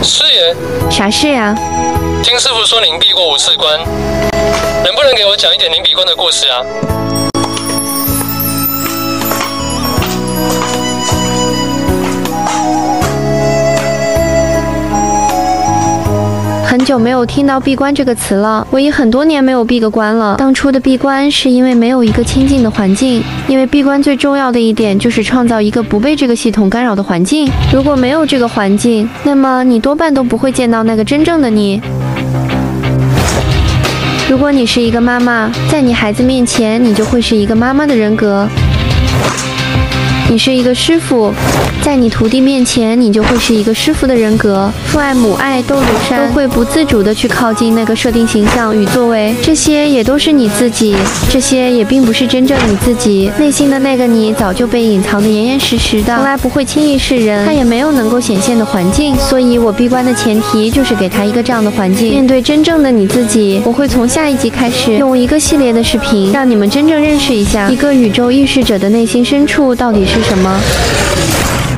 师爷， 啥事呀？ 听师傅说您闭过武士关，能不能给我讲一点您闭关的故事啊？ 很久没有听到闭关这个词了，我已很多年没有闭过关了。当初的闭关是因为没有一个清静的环境，因为闭关最重要的一点就是创造一个不被这个系统干扰的环境。如果没有这个环境，那么你多半都不会见到那个真正的你。如果你是一个妈妈，在你孩子面前，你就会是一个妈妈的人格。你是一个师傅，在你徒弟面前，你就会是一个师傅的人格。父爱、母爱、斗如山，都会不自主地去靠近那个设定形象与作为，这些也都是你自己，这些也并不是真正你自己。内心的那个你早就被隐藏得严严实实的，从来不会轻易示人，他也没有能够显现的环境。所以我闭关的前提就是给他一个这样的环境。面对真正的你自己，我会从下一集开始用一个系列的视频，让你们真正认识一下一个宇宙意识者的内心深处到底是什么。